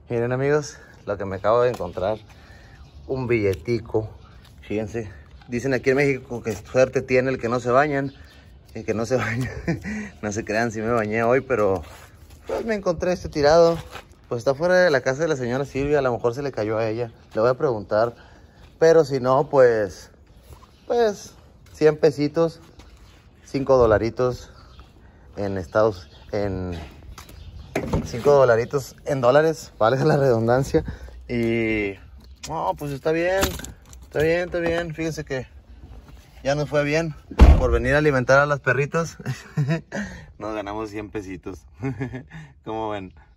Miren amigos, lo que me acabo de encontrar, un billetico. Fíjense, dicen aquí en México que suerte tiene el que no se bañan. El que no se baña. No se crean si me bañé hoy, pero pues me encontré este tirado. Pues está fuera de la casa de la señora Silvia, a lo mejor se le cayó a ella. Le voy a preguntar, pero si no, pues 100 pesitos, 5 dolaritos en 5 dolaritos en dólares, vale la redundancia. Y no, pues está bien, está bien, está bien. Fíjense que ya nos fue bien por venir a alimentar a las perritas. Nos ganamos 100 pesitos. ¿Cómo ven?